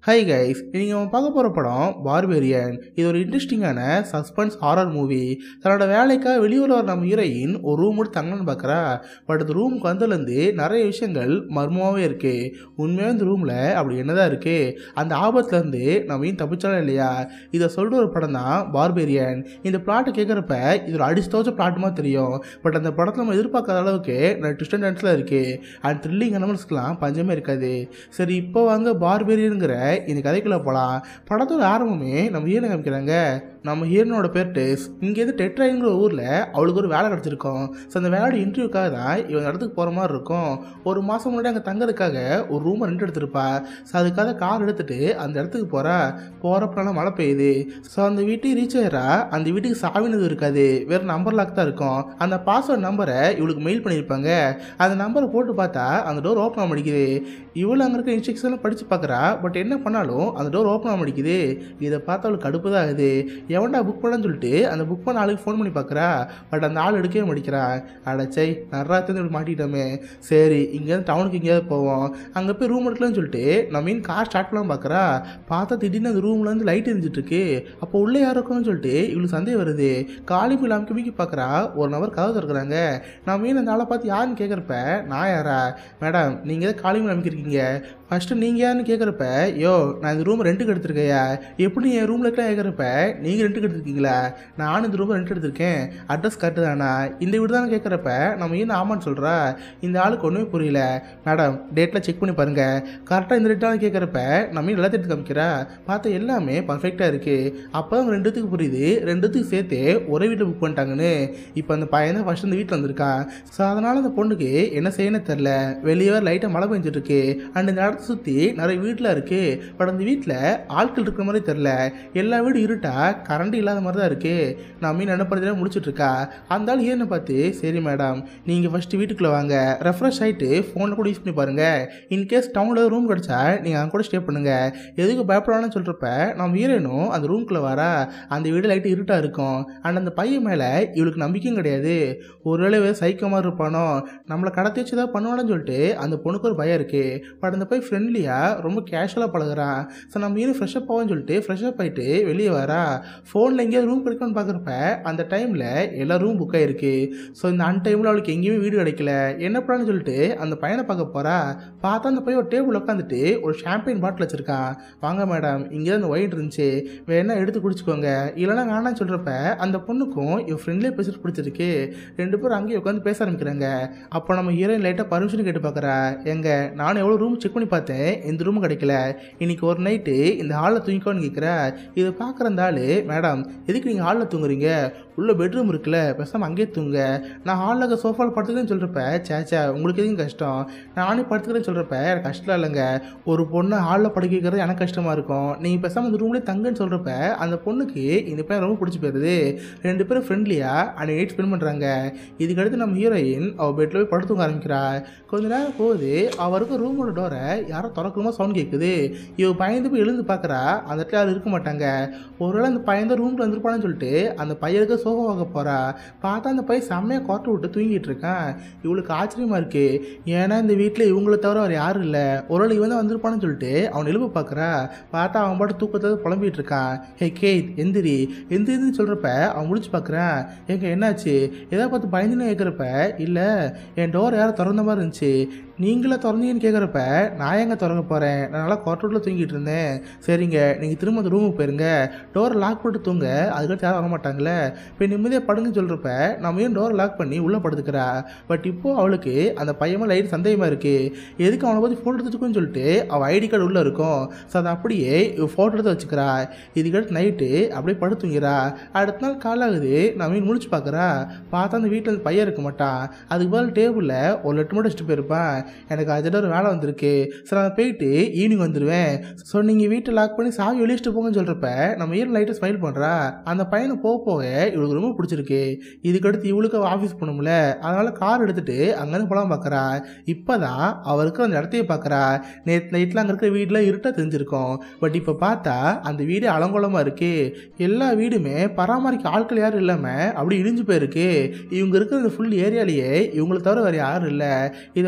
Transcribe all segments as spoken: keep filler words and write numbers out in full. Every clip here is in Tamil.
ஹை கைஸ், இன்னைக்கு நம்ம பார்க்க போகிற படம் பார்பேரியன். இது ஒரு இன்ட்ரெஸ்டிங்கான சஸ்பென்ஸ் ஹாரர் மூவி. தன்னோட வேலைக்காக வெளியூரில் வர நம்ம ஹீரோயின் ஒரு ரூம் மட்டும் தங்கணும்னு பார்க்குறா. பட் அந்த ரூமுக்கு வந்ததுலேருந்து நிறைய விஷயங்கள் மர்மமாகவே இருக்குது. உண்மையாக இந்த ரூமில் அப்படி என்னதான் இருக்குது, அந்த ஆபத்துலேருந்து நம்ம ஏன் தப்பிச்சாலும் இல்லையா, இதை சொல்லிட்டு ஒரு படம் தான் பார்பேரியன். இந்த பிளாட்டை கேட்குறப்ப இது ஒரு அடிச்சு தோச்ச பிளாட்டுமா தெரியும். பட் அந்த படத்தில் நம்ம எதிர்பார்க்காத அளவுக்கு நிறைய ட்விஸ்ட் அண்ட் டர்ன்ஸ்லாம் இருக்குது. அண்ட் த்ரில்லிங் அனிமல்ஸ்க்குலாம் பஞ்சமே இருக்காது. சரி, இப்போ வாங்க பார்பேரியனுங்கிற இந்த கதைக்குள்ள போகலாம். படத்தோட ஆரம்பமே நம்ம ஹீரோ காமிக்கிறாங்க. நம்ம ஹீரோனோட பேர் டெஸ். இங்கேருந்து டெட்ராயிங்கிற ஊரில் அவளுக்கு ஒரு வேலை கிடச்சிருக்கும். ஸோ அந்த வேலையோட இன்டர்வியூக்காக தான் இவங்க இடத்துக்கு போகிற மாதிரி இருக்கும். ஒரு மாதம் முன்னாடி அங்கே தங்கறதுக்காக ஒரு ரூமை ரெண்ட் எடுத்துருப்பா. ஸோ அதுக்காக கார் எடுத்துகிட்டு அந்த இடத்துக்கு போகிறா. போகிறப்பனால மழை பெய்யுது. ஸோ அந்த வீட்டுக்கு ரீச் ஆகிறா. அந்த வீட்டுக்கு சாவினது இருக்காது, வேறு நம்பர் லாக் தான் இருக்கும். அந்த பாஸ்வேர்ட் நம்பரை இவளுக்கு மெயில் பண்ணியிருப்பாங்க. அந்த நம்பரை போட்டு பார்த்தா அந்த டோர் ஓப்பன் ஆக மாட்டேங்குது. இவ்வளோ அங்கே இருக்க இன்ஸ்ட்ரக்ஷன்லாம் படித்து பார்க்குறா. பட் என்ன பண்ணாலும் அந்த டோர் ஓப்பன் ஆக மாட்டேங்குது. இதை பார்த்தா அவளுக்கு கடுப்பு தான் ஆகுது. எவன்டா புக் பண்ணன்னு சொல்லிட்டு அந்த புக் பண்ண ஆளுக்கு ஃபோன் பண்ணி பார்க்குறா. பட் அந்த ஆள் எடுக்கவே மாட்டேங்கிறா. அடைச்சை நர்ராத்திருந்து மாட்டிக்கிட்டோமே. சரி, இங்கேருந்து டவுனுக்கு எங்கேயாவது போவோம். அங்கே போய் ரூம் எடுக்கலாம்னு சொல்லிட்டு நம்ம மீன் கார் ஸ்டார்ட் பண்ணலாம் பார்க்குறா. பார்த்தா திடீர்னு அந்த ரூம்லேருந்து லைட் எரிஞ்சிட்டு இருக்கு. அப்போ உள்ளே யார் இருக்கும்னு சொல்லிட்டு இவளுக்கு சந்தேகம் வருது. காலி போய் அமைக்க மிக்கி பார்க்குறா. ஒரு நபர் கதவு திறக்கிறாங்க. நான் மீன் அந்த ஆளை பார்த்து யாருன்னு கேட்குறப்ப, நான் யாரா மேடம், நீங்கள் எதாவது காலி மேல் அமைக்கிருக்கீங்க, ஃபஸ்ட்டு நீங்கள் யாருன்னு கேட்குறப்ப, யோ நான் இந்த ரூம் ரெண்ட்டுக்கு எடுத்துருக்கையா, எப்படி என் ரூமில் இருக்கலாம் கேட்குறப்ப, நீங்கள் ரெண்ட்டுக்கு எடுத்துருக்கீங்களா, நானும் இந்த ரூமை ரெண்ட் எடுத்திருக்கேன், அட்ரஸ் கரெக்டு தானா, இந்த வீடு தானே கேட்குறப்ப நம்ம ஏன் ஆமான்னு சொல்கிறா. இந்த ஆளுக்கு ஒன்றுமே புரியல. மேடம் டேட்டில் செக் பண்ணி பாருங்கள், கரெக்டாக இந்த டேட்டானு கேட்குறப்ப நம்ம எல்லாத்தையும் எடுத்து காமிக்கிறா. பார்த்தா எல்லாமே பர்ஃபெக்டாக இருக்குது. அப்போ அவங்க ரெண்டுத்துக்கு புரியுது, ரெண்டுத்துக்கு சேர்த்து ஒரே வீட்டில் புக் பண்ணிட்டாங்கன்னு. இப்போ அந்த பையன் தான் ஃபஸ்ட் இந்த வீட்டில் வந்திருக்கான். ஸோ அதனால் அந்த பொண்ணுக்கு என்ன செய்யணும் தெரில. வெளியே லைட்டாக மழை பெஞ்சிட்டு இருக்கு. அண்ட் இந்த இடத்த சுற்றி நிறைய வீட்டில் இருக்குது. பட் அந்த வீட்டில் ஆட்கள் இருக்கிற மாதிரி தெரில. எல்லா வீடும் இருட்டா, கரண்ட் இல்லாத மாதிரி தான் இருக்குது. நான் மீன் அனுப்புறதுல முடிச்சுட்டு இருக்கா. அந்த ஆள் ஏன்னு பார்த்து, சரி மேடம் நீங்கள் ஃபஸ்ட்டு வீட்டுக்குள்ளே வாங்க, ரெஃப்ரெஷ் ஆகிட்டு ஃபோனில் கூட யூஸ் பண்ணி பாருங்கள். இன்கேஸ் டவுனில் ரூம் கிடச்சா நீங்கள் அங்கே கூட ஸ்டே பண்ணுங்கள், எதுக்கு பயப்படான்னு சொல்கிறப்ப நம்ம ஹீரோனும் அந்த ரூம்குள்ளே வரா. அந்த வீடு லைட்டு இருட்டாக இருக்கும். அண்ட் அந்த பையன் மேலே இவளுக்கு நம்பிக்கையும் கிடையாது. ஒருவேளை சைக்கோ மாதிரி இருப்பானோ, நம்மளை கடத்தி வச்சு தான் பண்ணுவானு சொல்லிட்டு அந்த பொண்ணுக்கு ஒரு பயம் இருக்குது. பட் அந்த பையன் ஃப்ரெண்ட்லியாக ரொம்ப கேஷுவலாக பழகுறான். ஸோ நம்ம ஹீரோ ஃப்ரெஷ்அப் ஆகும்னு சொல்லிட்டு ஃப்ரெஷ்அப் ஆகிட்டு வெளியே வரா. ஃபோனில் எங்கேயாவது ரூம் கிடைக்கும்னு பார்க்குறப்ப அந்த டைமில் எல்லா ரூம் புக் ஆகிருக்கு. ஸோ இந்த அன் டைமில் அவளுக்கு எங்கேயுமே வீடு கிடைக்கல. என்ன பண்ணலான்னு சொல்லிட்டு அந்த பையனை பார்க்க போகிறா. பார்த்தா அந்த பையன் ஒரு டேபிள் உட்காந்துட்டு ஒரு ஷாம்பெயின் பாட்டில் வச்சுருக்கான். வாங்க மேடம், இங்கே தான் அந்த ஒயிட் இருந்துச்சு, வேணா எடுத்து குடிச்சுக்கோங்க, இல்லைனா வேணான்னு சொல்கிறப்ப அந்த பொண்ணுக்கும் இவன் ஃப்ரெண்ட்லேயே பேசிட்டு பிடிச்சிருக்கு. ரெண்டு பேரும் அங்கேயே உட்காந்து பேச ஆரம்பிக்கிறாங்க. அப்போ நம்ம ஹீரோயின் லைட்டாக பர்மிஷன் கேட்டு பார்க்குறா. எங்க நானும் எவ்வளோ ரூம் செக் பண்ணி பார்த்தேன், இந்த ரூம் கிடைக்கல, இன்னைக்கு ஒரு நைட்டு இந்த ஹாலில் தூங்கிக்கோன்னு கேட்குறா. இதை பார்க்குற அந்த ஆள், மேடம் எதுக்கு நீங்கள் ஹாலில் தூங்குறீங்க, உள்ள பெட்ரூம் இருக்குல்ல, பேசாமல் அங்கேயே தூங்க, நான் ஹாலில் இருக்க சோஃபாவில் படுத்துக்கிறேன்னு சொல்கிறப்ப, சேச்சா உங்களுக்கு எதுவும் கஷ்டம், நானே படுத்துக்கிறேன்னு சொல்கிறப்ப எனக்கு கஷ்டம் இல்லைங்க, ஒரு பொண்ணை ஹாலில் படுக்க வைக்கிறது எனக்கு கஷ்டமாக இருக்கும், நீங்கள் பேசாமல் இந்த ரூம்லேயே தங்குன்னு சொல்கிறப்ப அந்த பொண்ணுக்கு இந்த பையன் ரொம்ப பிடிச்சி போயிருது. ரெண்டு பேரும் ஃப்ரெண்ட்லியாக அன்னைக்கு நைட் ஸ்பெண்ட் பண்ணுறாங்க. இதுக்கடுத்து நம்ம ஹீரோயின் அவள் பெட்டில் போய் படுத்துங்க ஆரம்பிக்கிறா. கொஞ்ச நேரம் போகுது. அவருக்கு ரூமோட டோரை யாரோ திறக்கணுமா சவுண்ட் கேட்குது. இவ பயந்து போய் எழுந்து பார்க்குறா. அந்த இடத்துல யாரும் இருக்க மாட்டாங்க. ஒருவேளை அந்த பையன் தான் ரூமில் வந்துருப்பான்னு சொல்லிட்டு அந்த பையனுக்கு சோஃபா வாங்க போகிறா. பார்த்தா அந்த பையன் செம்மையாக கோட்டை விட்டு தூங்கிட்டு இருக்கான். இவளுக்கு ஆச்சரியமாக இருக்குது. ஏன்னா இந்த வீட்டில் இவங்களை தவிர அவர் யாரும் இல்லை. ஒருவேளை இவன் தான் வந்திருப்பான்னு சொல்லிட்டு அவன் எழுப்ப பார்க்குறா. பார்த்தா அவன் பாட்டு தூக்கத்தை புலம்பிகிட்டு இருக்கான். ஹே கேத் எந்திரி எந்திரின்னு சொல்கிறப்ப அவன் முடிச்சு பார்க்குறான். எங்க என்னாச்சு, எதாவது பார்த்து பயந்துன்னு கேட்குறப்ப, இல்லை என் டோர் யாரும் திறந்த மாதிரி இருந்துச்சு, நீங்களே திறந்தீங்கன்னு கேட்குறப்ப, நான் எங்கே திறக்க போகிறேன், நான் நல்லா குவார்ட்டரில் தூங்கிட்டு இருந்தேன், சரிங்க நீங்கள் திரும்ப அந்த ரூமுக்கு போயிருங்க, டோரை லாக் போட்டு தூங்க, அதுக்கடுத்து யாரும் வர மாட்டாங்களே, இப்போ நிம்மதியாக படுங்கன்னு சொல்கிறப்ப நம்ம ஏன் டோரை லாக் பண்ணி உள்ளே படுத்துக்கிறா. பட் இப்போது அவளுக்கு அந்த பையன் லைட் சந்தேகமாக இருக்குது. எதுக்கு அவனை பற்றி ஃபோட்டோ எடுத்துக்கோன்னு சொல்லிட்டு அவள் ஐடி கார்டு உள்ளே இருக்கும். ஸோ அதை அப்படியே இவள் ஃபோட்டோ எடுத்து வச்சுக்கிறா. இதுக்கடுத்து நைட்டு அப்படியே படுத்துங்கிறா. அடுத்த நாள் காலாகுது. நான் மீன் முடிச்சு பார்க்குறா. பார்த்தா அந்த வீட்டில் பையன் இருக்க மாட்டான். அதுக்கு பதில் டேபிளில் ஒரு லெட்டர் மட்டும் வச்சுட்டு போயிருப்பான். எனக்கு அர்ஜென்ட்டாக ஒரு வேலை வந்திருக்கு, சரி நான் போயிட்டு ஈவினிங் வந்துடுவேன், ஸோ நீங்கள் வீட்டை லாக் பண்ணி சாவி வெளியிட்டு போங்கன்னு சொல்கிறப்ப நம்ம ஈரன் லைட்டாக ஸ்மைல் பண்ணுறா. அந்த பையனை போக போக இவளுக்கு ரொம்ப பிடிச்சிருக்கு. இதுக்கடுத்து இவளுக்கு ஆஃபீஸ் போகணும்ல, அதனால் கார் எடுத்துகிட்டு அங்கேருந்து போகலாம் பார்க்குறா. இப்போ தான் அவருக்கு அந்த இடத்தையே பார்க்குறா. நேற்று நைட்டில் அங்கே இருக்கிற வீட்டில் இருட்டாக தெரிஞ்சிருக்கும். பட் இப்போ பார்த்தா அந்த வீடு அலங்கோலமாக இருக்குது. எல்லா வீடுமே பராமரிக்க ஆட்கள் யாரும் இல்லாமல் அப்படி இடிஞ்சு போயிருக்கு. இவங்க இருக்கிற இந்த ஃபுல் ஏரியாலேயே இவங்களை தவிர வேறு யாரும் இல்லை. இதை பார்த்து பய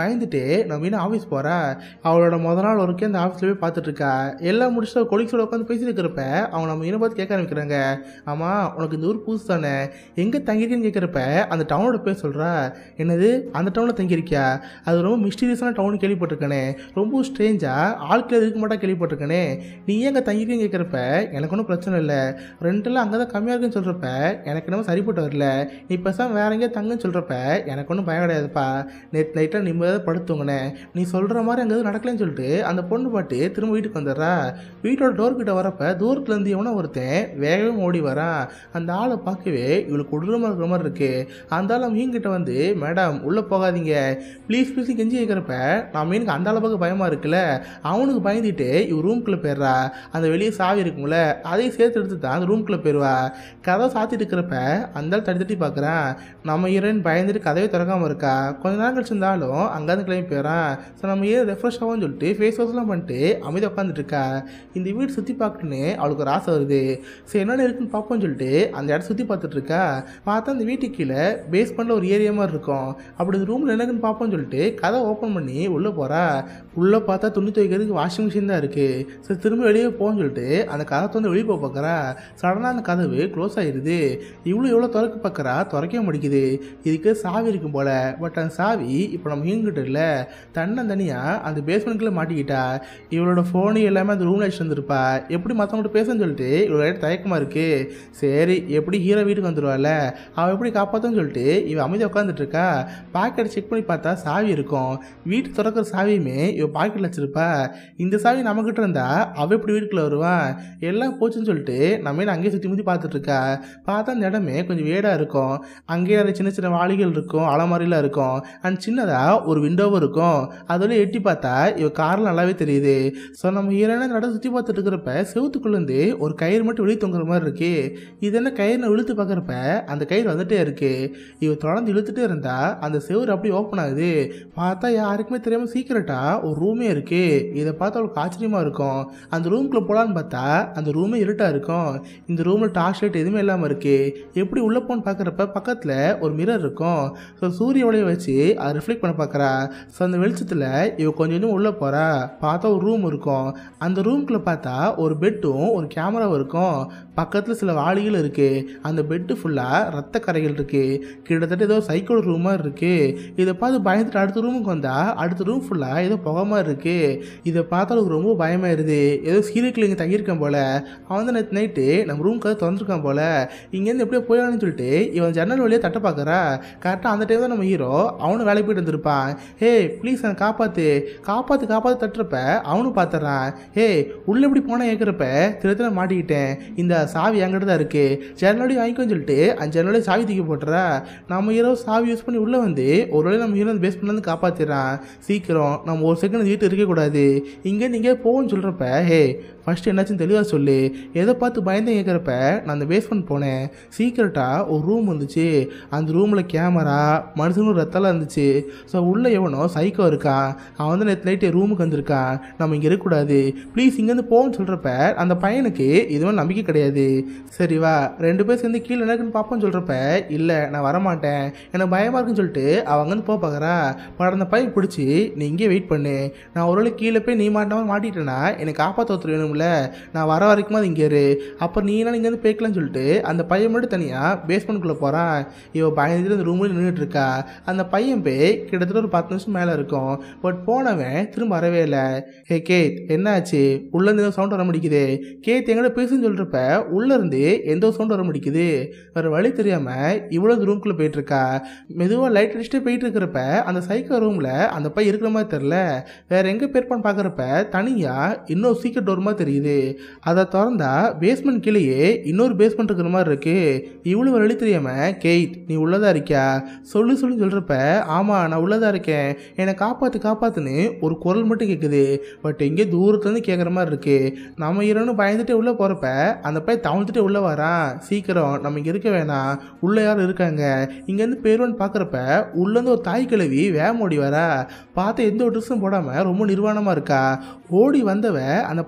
பயந்துட்டு நம்ம இன்னும் ஆஃபீஸ் போகிறா. அவளோட முத நாள் வரைக்கும் அந்த ஆஃபீஸில் போய் பார்த்துட்டு இருக்கா. எல்லாம் முடிச்சுட்டு கொலிக்ஸோட உட்காந்து பேசிட்டு இருக்கிறப்ப அவங்க நம்ம இன்னும் பார்த்து கேட்க ஆரம்பிக்கிறாங்க. ஆமாம், உனக்கு இந்த ஊர் புதுசு தானே, எங்கே தங்கியிருக்கேன்னு கேட்குறப்ப அந்த டவுனோட பேர் சொல்கிறா. என்னது, அந்த டவுனில் தங்கியிருக்கியா? அது ரொம்ப மிஸ்டீரியஸான டவுன் கேள்விப்பட்டிருக்கேனே, ரொம்ப ஸ்ட்ரேஞ்சாக ஆட்கள் இருக்க மாட்டா கேள்விப்பட்டிருக்கேனே, நீ ஏன் அங்கே தங்கியிருக்கேன்னு கேட்குறப்ப எனக்கு ஒன்றும் பிரச்சனை இல்லை, ரெண்டெல்லாம் அங்கே தான் கம்மியாக இருக்குன்னு சொல்கிறப்ப எனக்கு என்னமோ சரிப்பட்டு வரல, நீ பேசாமல் வேற எங்கேயா தங்குன்னு சொல்கிறப்ப எனக்கு ஒன்றும் பயம் கிடையாதுப்பா, நேற்று நைட்டாக நிம்மதியாக படுத்துவங்கண்ணே, நீ சொல்கிற மாதிரி அங்கே எதுவும் நடக்கலன்னு சொல்லிட்டு அந்த பொண்ணு பாட்டு திரும்ப வீட்டுக்கு வந்துடுறா. வீட்டோட டோர் கிட்ட வரப்ப தூரத்துலேருந்து எவனோ ஒருத்தன் வேகவே ஓடி வரான். அந்த ஆளை பார்க்கவே இவளுக்கு கொடூரமாக இருக்கிற மாதிரி இருக்கு. அந்த ஆள் மீன்கிட்ட வந்து, மேடம் உள்ளே போகாதீங்க ப்ளீஸ் ப்ளீஸ் கெஞ்சி கேட்குறப்ப நான் மீனுக்கு அந்த அளவுக்கு பயமாக இருக்குல்ல, அவனுக்கு பயந்துட்டு இவ ரூம்குள்ளே போயிடுறா. அந்த வெளியே சாவி இருக்கும்ல, அதையும் சேர்த்து எடுத்து தான் அந்த ரூம்குள்ளே போயிடுவா. கதை சாத்திட்டு இருக்கிறப்ப அந்த ஆள் தட்டி தட்டி பார்க்குறான். நம்ம ஹீரோயின் பயந்துட்டு கதவே திறக்காமல் இருக்கா. கொஞ்ச நேரம் கழிச்சிருந்தாலும் அங்கேருந்து கிளம்பி போயிடறான். ஸோ நம்ம ஹீரோ ரெஃப்ரெஷ் ஆகும்னு சொல்லிட்டு ஃபேஸ் வாஷ்லாம் பண்ணிட்டு அமைதியாக உட்காந்துட்டு இருக்கா. இந்த வீடு சுற்றி பார்க்கணுன்னு அவளுக்கு ஒரு ஆசை வருது. ஸோ என்னென்ன இருக்குன்னு பார்ப்போம்னு சொல்லிட்டு அந்த இடத்த சுற்றி பார்த்துட்டு இருக்கா. பார்த்தா அந்த வீட்டுக்கு கீழே பேஸ்மெண்ட்டில் ஒரு ஏரியா மாதிரி இருக்கும். அப்படி இந்த ரூமில் என்னக்குன்னு பார்ப்போம்னு சொல்லிட்டு கதை ஓப்பன் பண்ணி உள்ளே போகிறா. உள்ளே பார்த்தா துணி துவைக்கிறதுக்கு வாஷிங் மிஷின் தான் இருக்குது. ஸோ திரும்ப வெளியே போகணும்னு சொல்லிட்டு அந்த கதை வந்து வெளியே போக பார்க்குறா. சடனாக அந்த கதவு க்ளோஸ் ஆகிடுது. இவ்வளோ எவ்வளோ திறக்க பார்க்குறா, திறக்கவே முடிக்குது. இதுக்கு சாவி இருக்கும் போல், பட் அந்த சாவி இப்போ நம்ம ஹீங்கிட்ட இல்லை, தன்னை தனியாக அந்த பேஸ்மெண்ட்குள்ளே மாட்டிக்கிட்டா. இவளோட ஃபோனு எல்லாமே அந்த ரூமில் வச்சுட்டு வந்துருப்பா. எப்படி மற்றவங்கள்ட்ட பேசுன்னு சொல்லிட்டு இவளோட தயக்கமாக இருக்குது. சரி, எப்படி ஹீரோ வீட்டுக்கு வந்துடுவாள், அவள் எப்படி காப்பாற்றுன்னு சொல்லிட்டு இவள் அமைதியாக உட்காந்துட்டு இருக்கா. பாக்கெட் செக் பண்ணி பார்த்தா சாவி இருக்கும். வீட்டு திறக்கிற சாவியுமே இவள் பாக்கெட்டில் வச்சிருப்பா. இந்த சாவி நம்மக்கிட்ட இருந்தா அவள் எப்படி வீட்டுக்குள்ளே வருவான், எல்லாம் போச்சுன்னு சொல்லிட்டு நம்ம அங்கேயே சுற்றி முற்றி பார்த்துட்டு இருக்கா. பார்த்தா அந்த இடமே கொஞ்சம் வேடாக இருக்கும். அங்கேயே நிறைய சின்ன சின்ன வாளிகள் இருக்கும், அலமாரிலாம் இருக்கும், அண்ட் சின்னதாக ஒரு விண்டோவும் இருக்கும். அதோட எட்டி பார்த்தா இவ காரில் நல்லாவே தெரியுது. ஸோ நம்ம ஹீரோயினை நட சுற்றி பார்த்துட்டு இருக்கிறப்ப செவுத்துக்குள்ளேருந்து ஒரு கயிறு மட்டும் வெளியே தொங்குற மாதிரி இருக்கு. இது என்ன கயிறு இழுத்து பார்க்குறப்ப அந்த கயிறு வந்துட்டே இருக்கு. இவ தொடர்ந்து இழுத்துட்டே இருந்தா அந்த செவுறு அப்படியே ஓப்பன் ஆகுது. பார்த்தா யாருக்குமே தெரியாமல் சீக்கிரட்டா ஒரு ரூமே இருக்கு. இதை பார்த்தா அவளுக்கு ஆச்சரியமாக இருக்கும். அந்த ரூம்குள்ளே போகலான்னு பார்த்தா அந்த ரூமே இருட்டாக இருக்கும். இந்த ரூமில் டார்ச் லைட் எதுவுமே இல்லாமல் இருக்கு. எப்படி உள்ளே போன்னு பார்க்குறப்ப பக்கத்தில் ஒரு மிரர் இருக்கும். ஸோ சூரிய ஒளியை வச்சு அதை ரிஃப்ளெக்ட் பண்ண பார்க்குறா. ஸோ அந்த வெளிச்சத்தில் இவ கொஞ்சம் கொஞ்சம் உள்ளே போகிறா. பார்த்தா ஒரு ரூம் இருக்கும். அந்த ரூம்குள்ளே பார்த்தா ஒரு பெட்டும் ஒரு கேமராவும் இருக்கும். பக்கத்தில் சில வாளிகள் இருக்குது. அந்த பெட்டு ஃபுல்லாக ரத்த கரைகள் இருக்குது. கிட்டத்தட்ட ஏதோ சைக்கோட ரூம் மாதிரி இருக்குது. இதை பார்த்து பயந்துட்டு அடுத்த ரூமுக்கு வந்தால் அடுத்த ரூம் ஃபுல்லாக ஏதோ புகை மாதிரி இருக்குது. இதை பார்த்தா அவளுக்கு ரொம்ப பயமாயிருது. ஏதோ சீரியல் இங்கே தங்கியிருக்கான் போல். அவன் வந்து நேற்று நைட்டு நம்ம ரூம்க்கு திறந்துருக்கான் போல். இங்கேருந்து எப்படியோ போயிடலான்னு சொல்லிட்டு இவன் ஜன்னல் வழியாக தட்ட பார்க்குறா. கரெக்டாக அந்த டைம் தான் நம்ம ஹீரோ அவனும் வேலைக்கு போயிட்டு வந்திருப்பான். ஹே ப்ளீஸ் நான் காப்பாற்று காப்பாற்று காப்பாற்று தட்டுறப்ப அவனும் பார்த்துட்றான். ஹே உள்ளே எப்படி போனால் கேட்குறப்ப திருத்தல மாட்டிக்கிட்டேன், இந்த சாவி என்கிட்ட தான் இருக்குது, ஜன்னலோடையும் வாங்கிக்கோன்னு சொல்லிட்டு அந்த ஜன்னலோடய சாவி தூக்கி போட்டுறா. நம்ம ஹீரோ சாவி யூஸ் பண்ணி உள்ளே வந்து ஒரு வேளை நம்ம ஹீரோ பேஸ் பண்ணி வந்து காப்பாற்றிடுறான். சீக்கிரம் நம்ம ஒரு செகண்ட் வீட்டு இருக்கக்கூடாது, இங்கே நீங்கள் போகணும்னு சொல்கிறப்ப ஹே ஃபஸ்ட்டு என்னாச்சுன்னு தெளிவாக சொல்லு, எதை பார்த்து பயந்து கேட்குறப்ப நான் அந்த பேஸ்மெண்ட் போனேன். சீக்கிரட்டாக ஒரு ரூம் வந்துச்சு. அந்த ரூமில் கேமரா மனுஷனும் ரத்தலாம் இருந்துச்சு. ஸோ உள்ளே எவனோ சைக்கோ இருக்கான். அவன் வந்து நேற்று நைட்டு ரூமுக்கு வந்திருக்கான். நம்ம இங்கே இருக்கக்கூடாது, ப்ளீஸ் இங்கேருந்து போகணும்னு சொல்கிறப்ப அந்த பையனுக்கு இதுவும் நம்பிக்கை கிடையாது. சரி வா ரெண்டு பேர் சேர்ந்து கீழே எனக்குன்னு பார்ப்போன்னு சொல்கிறப்ப இல்லை நான் வரமாட்டேன், எனக்கு பயமாக இருக்குன்னு சொல்லிட்டு அவன் அங்கேருந்து போக பார்க்குறா. பட் அந்த பையன் பிடிச்சி நீ இங்கே வெயிட் பண்ணு, நான் ஒரு வேளை கீழே போய் நீ மாட்டாமல் மாட்டிட்டேன்னா எனக்கு காப்பாற்ற ஒருத்தர் வேணும்ல, நான் வர வரைக்கும் அது இங்கே இரு, அப்போ நீ என்ன இங்கேருந்து பேக்கலான்னு சொல்லிட்டு அந்த பையன் மட்டும் தனியாக பேஸ்மெண்ட்குள்ளே போகிறான். இவன் பயந்துட்டு அந்த ரூமில் நின்றுட்டு இருக்கா. அந்த பையன் போய் கிட்டத்தட்ட ஒரு பத்து நிமிஷம் மேலே இருக்கும். பட் போனவன் திரும்ப வரவே இல்லை. ஹே கேத் என்னாச்சு, உள்ளேருந்து ஏதோ சவுண்ட் வர முடிக்குது, கேத் எங்கள்கிட்ட பேசுன்னு சொல்கிறப்ப உள்ளேருந்து எந்த ஒரு சவுண்ட் வர முடிக்குது. வேறு வழி தெரியாமல் இவ்வளோ ரூம்குள்ளே போயிட்டுருக்கா. மெதுவாக லைட் அடிச்சுட்டு போயிட்டு இருக்கிறப்ப அந்த சைக்கோ ரூமில் அந்த பையன் இருக்கிற மாதிரி தெரில. வேறு எங்கே போயிருப்பான்னு பார்க்குறப்ப தனியாக இன்னொரு சீக்கிரம் டோர் மாதிரி தெரியுது. அதை திறந்தா பேஸ்மெண்ட் கீழேயே இன்னொரு பேஸ்மெண்ட் இருக்கிற மாதிரி இருக்கு. இவ்வளோ வழி தெரியாமல் கேத் நீ உள்ளதா இருக்கியா சொல்லு சொல்லி சொல்கிறப்ப ஆமாம் நான் உள்ளதாக இருக்கேன், என்னை காப்பாற்று காப்பாற்றுன்னு ஒரு குரல் மட்டும் கேட்குது. பட் எங்கே தூரத்துலேருந்து கேட்குற மாதிரி இருக்கு. நம்ம இரண்டு பயந்துட்டு உள்ளே போகிறப்ப அந்த பையன் தவழ்ந்துட்டு உள்ளே வரான். சீக்கிரம் நம்ம இங்கே இருக்க வேணாம், உள்ளே யாரும் இருக்காங்க, இங்கேருந்து போயிடுவான்னு பார்க்குறப்ப உள்ளேருந்து ஒரு தாய் கிழவி வேகம் ஓடி வரா. பார்த்து எந்த ஒரு ட்ரெஸ்ஸும் போடாமல் ரொம்ப நிர்வாணமாக இருக்கா. ஓடி வந்தவ அந்த பையனோட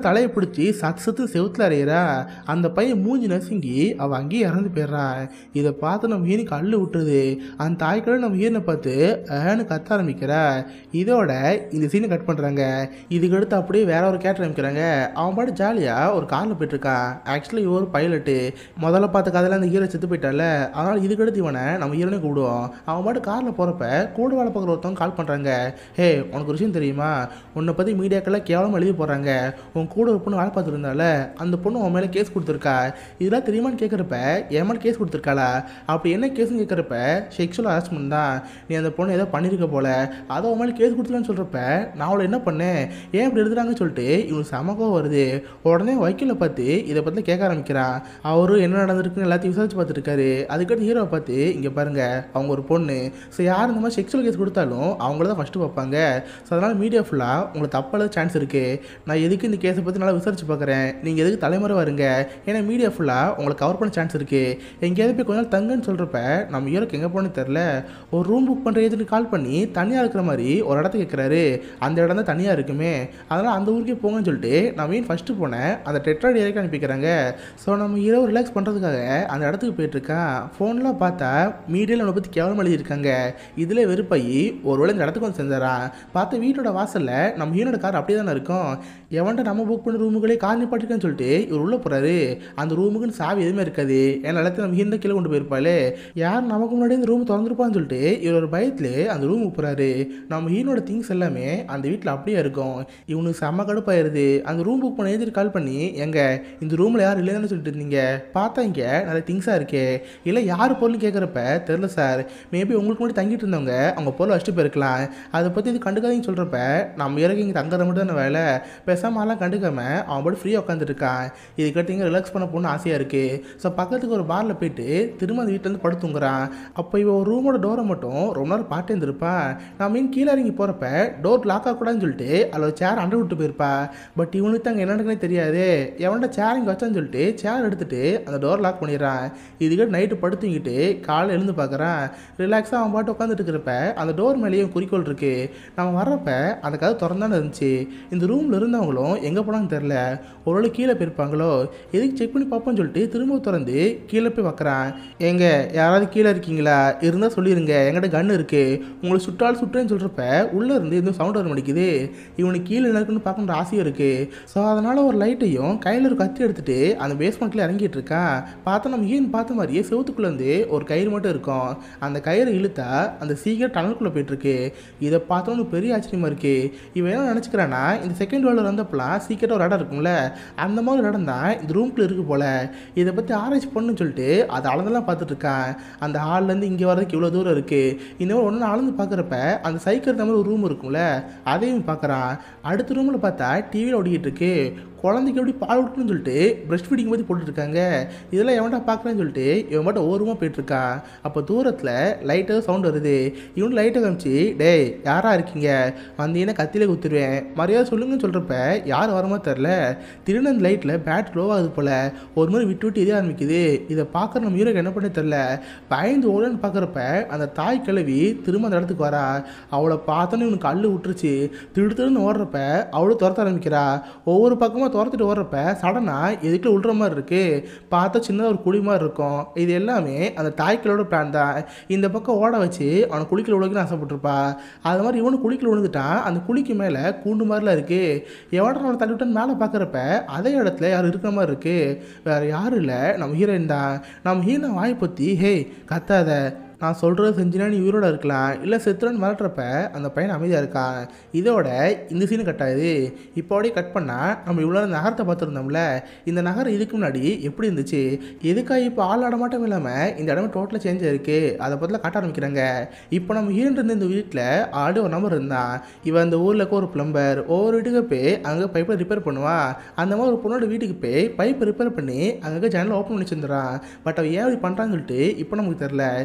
தலையை பிடிச்சி சத்து சத்து செவுத்துல அறையிறா. அந்த பையன் மூஞ்சி நசுங்கி அவள் அங்கேயே இறந்து போயிடுறான். இதை பார்த்து நம்ம ஹீனுக்கு அள்ளு விட்டுருது. அந்த தாய்க்கடை நம்ம ஹீரனை பார்த்து ஏன்னு கத்த ஆரம்பிக்கிறா. இதோட இந்த சீனை கட் பண்ணுறாங்க. இதுக்கு அடுத்து அப்படியே வேற ஒரு கேரக்டர் அமைக்கிறாங்க. அவன் பாட்டு ஜாலியாக ஒரு காரில் போயிட்டுருக்கான். ஆக்சுவலி இவன் ஒரு பைலட்டு. முதல்ல பார்த்த கதையில் அந்த ஹீரோ செத்து போயிட்டால, அதனால் இதுக்கு அடுத்து இவனை நம்ம ஹீரோனே கூப்பிடுவோம். அவன் பாட்டு காரில் போகிறப்ப கூட வேலை பார்க்குற ஒருத்தவங்க கால் பண்ணுறாங்க. ஹே, உனக்கு ஒரு விஷயம் தெரியுமா, உன்னை பற்றி மீடியாக்கெல்லாம் கேவலமாக எழுதி போடுறாங்க. உன் கூட ஒரு பொண்ணு வேலை பார்த்துருந்தால அந்த பொண்ணு உன் மேலே கேஸ் கொடுத்துருக்கா. இதெல்லாம் தெரியுமான்னு கேட்குறப்ப என் மேலே கேஸ் கொடுத்துருக்காளா? அப்படி என்ன கேஸ்ன்னு கேட்குறப்ப செக்ஷுவல் ஹராஸ்மெண்ட் தான். நீ அந்த பொண்ணு ஏதோ பண்ணியிருக்க போல, அதை உன் மேலே கேஸ் கொடுத்துலான்னு சொல்கிறப்ப நான் அவளை என்ன பண்ணேன், ஏன் இப்படி எழுதுறாங்கன்னு சொல்லிட்டு இவனுக்கு சமக்கம் வருது. உடனே வக்கீலை பார்த்து இதை பற்றி கேட்க ஆரம்பிக்கிறான். அவரும் என்ன நடந்திருக்குன்னு எல்லாத்தையும் விசாரிச்சு பார்த்துட்டு இருக்காரு. அதுக்கடுத்து ஹீரோவை பார்த்து இங்கே பாருங்க, அவங்க ஒரு பொண்ணு. ஸோ யார் இந்த மாதிரி செக்ஷுவல் கேஸ் கொடுத்தாலும் அவங்கள தான் ஃபஸ்ட்டு பார்ப்பாங்க. ஸோ அதனால் மீடியா ஃபுல்லாக உங்களுக்கு தப்பால சான்ஸ் இருக்குது. நான் எதுக்கு இந்த கேஸை பற்றி நல்லா விசாரிச்சு பார்க்குறேன், நீங்கள் எதுக்கு தலைமுறை வருங்க, ஏன்னா மீடியா ஃபுல்லாக உங்களுக்கு கவர் பண்ண சான்ஸ் இருக்குது. எங்கேயாவது போய் கொஞ்ச நாள் தங்குன்னு சொல்கிறப்ப நம்ம ஹீரோக்கு எங்கே போகணும்னு தெரில. ஒரு ரூம் புக் பண்ணுற ஏஜென்ட் கால் பண்ணி தனியாக இருக்கிற மாதிரி ஒரு இடத்த கேட்குறாரு. அந்த இடம் தான் தனியாக இருக்குமே, அதனால் அந்த ஊருக்கே போங்கன்னு சொல்லிட்டு நான் மீன் ஃபஸ்ட்டு போனேன் அந்த டெட்ராய்டு ஏரியாவுக்கு அனுப்பிக்கிறாங்க. ஸோ நம்ம ஹீரோ ரிலாக்ஸ் பண்ணுறதுக்காக அந்த இடத்துக்கு போயிட்டுருக்கான். ஃபோன்லாம் பார்த்தா மீடியாவில் அவனை பற்றி கேவலம் எழுதியிருக்காங்க. இதில் வெறுப்பாகி ஒரு வேளை இந்த இடத்துக்கு வந்து செஞ்சாரான். பார்த்த வீட்டோட வாசலில் நம்ம ஹீரோட கார் அப்படியே தானே இருக்கும். எவன்ட்ட நம்ம புக் பண்ண ரூமுகளே கார் நிப்பாட்டிருக்கான்னு சொல்லிட்டு இவர் உள்ளே போகிறாரு. அந்த ரூமுக்குன்னு சாவி எதுவுமே இருக்காது. ஏன்னா எல்லாத்தையும் நம்ம ஹீரோ கீழே கொண்டு போயிருப்பாளே, யார் நமக்கு முன்னாடி இந்த ரூம் திறந்துருப்பான்னு சொல்லிட்டு இவர் ஒரு பயத்தில் அந்த ரூமுக்கு போகிறாரு. நம்ம ஹீரோட திங்ஸ் எல்லாமே அந்த வீட்டில் அப்படியே இருக்கும். இவனுக்கு செம்ம கடுப்பாயிருது. அந்த ரூம் புக் பண்ண ஏஜென்ட் கால் பண்ணி எங்க இந்த ரூமில் யாரும் இல்லைன்னு சொல்லிட்டு இருந்தீங்க, பார்த்தா இங்கே நிறைய திங்ஸாக இருக்கே, இல்லை யார் பொருள் கேட்குறப்ப தெரில சார், மேபி உங்களுக்கு முன்னாடி தங்கிட்டு இருந்தவங்க அவங்க பொருள் வச்சுட்டு போயிருக்கலாம், அதை பற்றி இது கண்டுக்காதீங்கன்னு சொல்கிறப்ப நம்ம இறக்கி இங்கே தங்குற மட்டும் தானே வேலை, பேசாமலாம் கண்டுக்காம அவன் போட்டு ஃப்ரீயாக உட்காந்துருக்கான். இதுக்கடுத்து இங்கே ரிலாக்ஸ் பண்ண போகணுன்னு ஆசையாக இருக்குது. ஸோ பக்கத்துக்கு ஒரு பாரில் போயிட்டு திரும்ப அந்த வீட்டிலேருந்து படுத்துங்கிறான். அப்போ இவன் ஒரு ரூமோட டோரை மட்டும் ரொம்ப நேரம் பாட்டு இருந்திருப்பான். நான் மீன் கீழே இறங்கி போகிறப்ப டோர் லாக் ஆகக்கூடாதுன்னு சொல்லிட்டு அதில் சேர் அண்டை விட்டு போயிருப்பா. பட் இவனுக்கு தான் அங்கே என்னன்னு தெரியாது. எவன்ட சேர் இங்கே வச்சான்னு சொல்லிட்டு சேர் எடுத்துகிட்டு அந்த டோர் லாக் பண்ணிடுறான். இதுக்கிட்ட நைட்டு படுத்துங்கிட்டு காலை எழுந்து பார்க்குறான். ரிலாக்ஸாக அவன் பாட்டு உட்காந்துட்டு இருக்கிறப்ப அந்த டோர் மேலேயே குறிக்கோள் இருக்குது. நம்ம வர்றப்ப அந்த கதை திறந்தானே இருந்துச்சு. இந்த ரூமில் இருந்தவங்களும் எங்கே போனான்னு தெரில, ஒருவேளை கீழே போயிருப்பாங்களோ, எதுக்கு செக் பண்ணி பார்ப்போம்னு சொல்லிட்டு திரும்ப திறந்து கீழே போய் வைக்கிறான். எங்க யாராவது கீழே இருக்கீங்களா, இருந்தால் சொல்லிடுங்க, என்கிட்ட கன்று இருக்குது, உங்களை சுட்டால் சுட்டுன்னு சொல்கிறப்ப உள்ளே இருந்து எதுவும் சவுண்ட் வர மாட்டேங்குது. இவனுக்கு கீழே என்ன இருக்குன்னு பார்க்கணுன்ற ஆசையும் இருக்குது. ஸோ அதனால் ஒரு லைட்டையும் கையில் ஒரு கத்தி எடுத்துகிட்டு அந்த பேஸ்மெண்ட்டில் இறங்கிட்டு இருக்கான். பார்த்தா நம்ம ஏன் பார்த்த மாதிரியே செவத்துக்குள்ளேருந்து ஒரு கயிறு மட்டும் இருக்கும். அந்த கயிறு இழுத்தா அந்த சீக்கிரம் டனலுக்குள்ளே போயிட்டுருக்கு. இதை பார்த்தோன்னு பெரிய ஆச்சரியமாக இருக்குது. இவன் என்ன நினச்சிக்கிறான்னா, இந்த செகண்ட் வேர்ல்டில் வந்தப்பெல்லாம் சீக்கிரட்டாக ஒரு இடம் இருக்கும்ல, அந்த மாதிரி இடம் தான் இந்த ரூம்குள்ளே இருக்குது போல். இதை பற்றி ஆராய்ச்சி பண்ணுன்னு சொல்லிட்டு அதை அளந்தெல்லாம் பார்த்துட்டு இருக்கான். அந்த ஹால்லேருந்து இங்கே வரதுக்கு இவ்வளோ தூரம் இருக்குது. இந்த மாதிரி ஒன்று அளந்து பார்க்குறப்ப அந்த சைக்கிள் மாதிரி ஒரு ரூம் இருக்கும்ல, அதையும் பார்க்குறான். அடுத்த ரூமில் பார்த்தா டிவியில் ஓடிக்கிட்டு இருக்கு. குழந்தைக்கு எப்படி பால் விட்டுன்னு சொல்லிட்டு பிரஸ்ட் ஃபீடிங் பற்றி போட்டுருக்காங்க. இதெல்லாம் எவன்டா பார்க்குறேன்னு சொல்லிட்டு இவன் மட்டும் ஓரமாக போயிட்டுருக்கான். அப்போ தூரத்தில் லைட்டாக சவுண்ட் வருது. இவனு லைட்டை காமிச்சு, டேய் யாராக இருக்கீங்க, வந்தீங்கன்னா கத்தியிலே குத்துருவேன், மரியாதை சொல்லுங்கன்னு சொல்கிறப்ப யார் வரமா தெரில. திடீர்னு அந்த லைட்டில் பேட் லோ ஆகுது போல், ஒரு மாதிரி விட்டு விட்டு இதே ஆரம்பிக்குது. இதை பார்க்குற நம்ம ஹீரோக்கு என்ன பண்ணே தெரில. பயந்து ஓடன்னு பார்க்குறப்ப அந்த தாய் கிழவி திரும்ப அந்த இடத்துக்கு வரா. அவளை பார்த்தோன்னே இவனுக்கு கல் விட்டுருச்சு. திடு திருன்னு ஓடுறப்ப அவளும் துரத்த ஆரம்பிக்கிறா. ஒவ்வொரு பக்கமாக துரத்துட்டு ஓடுறப்ப சடனாக எதுக்குள்ள விழுற மாதிரி இருக்குது. பார்த்தா சின்னதாக ஒரு குழி மாதிரி இருக்கும். இது எல்லாமே அந்த தாய்க்களோட பிளான் தான். இந்த பக்கம் ஓட வச்சு அவனை குளிக்கல விழுக்குன்னு ஆசைப்பட்டிருப்பா. அது மாதிரி இவனு குளிக்கல விழுந்துட்டான். அந்த குளிக்கு மேலே கூண்டு மாதிரிலாம் இருக்குது. எவன்டா அவனை தள்ளி விட்டான்னு மேலே பார்க்குறப்ப அதே இடத்துல யாரும் இருக்கிற மாதிரி இருக்குது. வேறு யாரும் இல்லை, நம்ம ஹீரோயின் தான். நம்ம ஹீரோயின் வாய் பொத்தி, ஹே கத்தாத, நான் சொல்கிறது செஞ்சுனா நீ உயிரோட இருக்கலாம், இல்லை செத்துறன்னு மிரட்டுறப்ப அந்த பையன் அமைதியாக இருக்கான். இதோட இந்த சீனு கட் ஆகுது. இப்போடே கட் பண்ணால் நம்ம இவ்வளோ நகரத்தை பார்த்துருந்தோம்ல, இந்த நகரம் இதுக்கு முன்னாடி எப்படி இருந்துச்சு, எதுக்காக இப்போ ஆள் நடமாட்டம் இல்லாமல் இந்த இடமே டோட்டலாக சேஞ்ச் ஆயிருக்கு, அதை பற்றிலாம் காட்ட ஆரம்பிக்கிறாங்க. இப்போ நம்ம ஹீரோன் இருந்த இந்த வீட்டில் ஆல்ரெடி ஒரு நம்பர் இருந்தான். இவன் அந்த ஊரில் இருக்க ஒரு பிளம்பர், ஒவ்வொரு வீட்டுக்கு போய் அங்கே பைப்பை ரிப்பேர் பண்ணுவான். அந்த மாதிரி ஒரு பொண்ணோட வீட்டுக்கு போய் பைப்பை ரிப்பேர் பண்ணி அங்கே ஜன்னல் ஓப்பன் பண்ணி வச்சுருந்துறான். பட் அவன் ஏன் இப்படி பண்ணுறான்னு சொல்லிட்டு இப்போ நமக்கு தெரில. இது